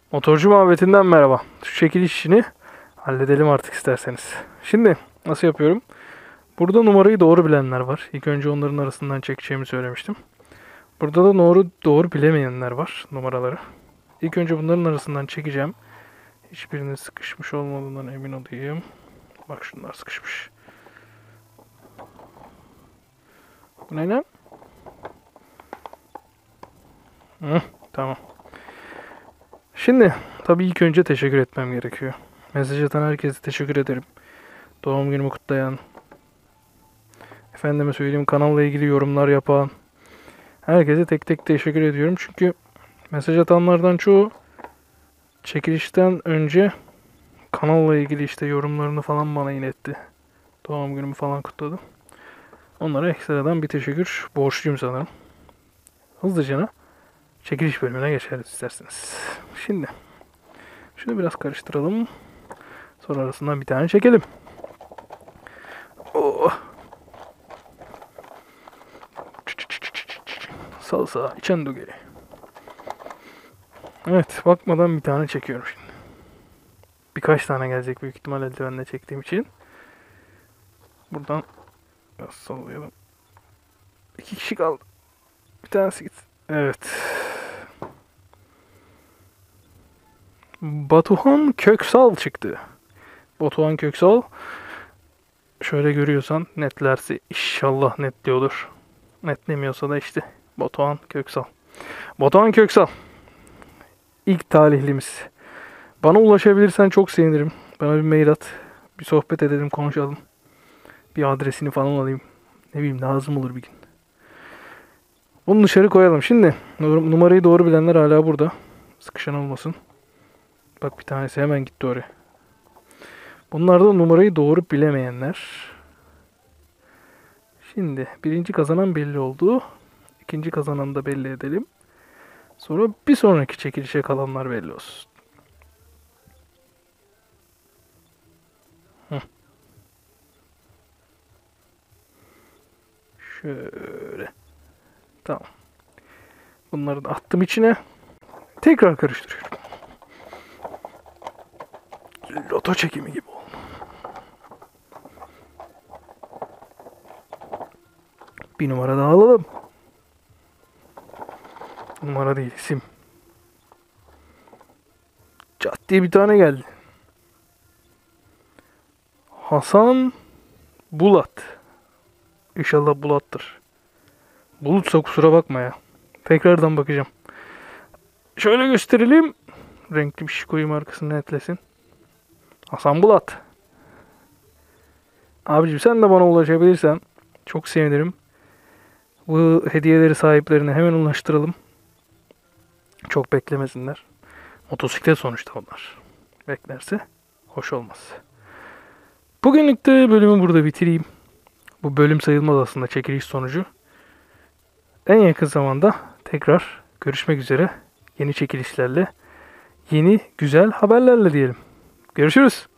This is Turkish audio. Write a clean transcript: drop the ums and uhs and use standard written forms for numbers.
Motorcu muhabbetinden merhaba. Şu çekiliş işini halledelim artık isterseniz. Şimdi nasıl yapıyorum? Burada numarayı doğru bilenler var. İlk önce onların arasından çekeceğimi söylemiştim. Burada da doğru bilemeyenler var numaraları. İlk önce bunların arasından çekeceğim. Hiçbirinin sıkışmış olmadığından emin olayım. Bak şunlar sıkışmış. Bu ne lan? Tamam. Şimdi tabii ilk önce teşekkür etmem gerekiyor. Mesaj atan herkese teşekkür ederim. Doğum günümü kutlayan, efendime söyleyeyim kanalla ilgili yorumlar yapan, herkese tek tek teşekkür ediyorum. Çünkü mesaj atanlardan çoğu çekilişten önce kanalla ilgili işte yorumlarını falan bana iletti. Doğum günümü falan kutladı. Onlara ekstradan bir teşekkür borçluyum sanırım. Hızlıca çekiliş bölümüne geçeriz isterseniz. Şimdi şunu biraz karıştıralım. Sonra arasından bir tane çekelim. Oh. Salsa, içendoge. Evet, bakmadan bir tane çekiyorum şimdi. Birkaç tane gelecek büyük ihtimal eldivenle çektiğim için. Buradan biraz sallayalım. 2 kişi kaldı. Bir tanesi gitsin. Evet. Batuhan Köksal çıktı. Batuhan Köksal. Şöyle görüyorsan netlerse inşallah netliyordur. Netlemiyorsa da işte Batuhan Köksal. Batuhan Köksal. İlk talihlimiz. Bana ulaşabilirsen çok sevinirim. Bana bir mail at. Bir sohbet edelim, konuşalım. Bir adresini falan alayım. Ne bileyim lazım olur bir gün. Onu dışarı koyalım. Şimdi numarayı doğru bilenler hala burada. Sıkışan olmasın. Bak bir tanesi hemen gitti oraya. Bunlar da numarayı doğru bilemeyenler. Şimdi birinci kazanan belli oldu. İkinci kazananı da belli edelim. Sonra bir sonraki çekilişe kalanlar belli olsun. Şöyle. Tamam. Bunları da attım içine. Tekrar karıştırıyorum. Loto çekimi gibi oldu. Bir numara daha alalım. Numara değil, isim. Cat diye bir tane geldi. Hasan Bulat. İnşallah Bulat'tır. Bulutsa kusura bakma ya. Tekrardan bakacağım. Şöyle gösterelim. Renkli bir şey koyayım arkasını netlesin. Hasan Bulat. Abicim sen de bana ulaşabilirsen çok sevinirim. Bu hediyeleri sahiplerine hemen ulaştıralım. Çok beklemesinler. Motosiklet sonuçta onlar. Beklerse hoş olmaz. Bugünlük de bölümü burada bitireyim. Bu bölüm sayılmaz aslında çekiliş sonucu. En yakın zamanda tekrar görüşmek üzere. Yeni çekilişlerle, yeni güzel haberlerle diyelim. Görüşürüz.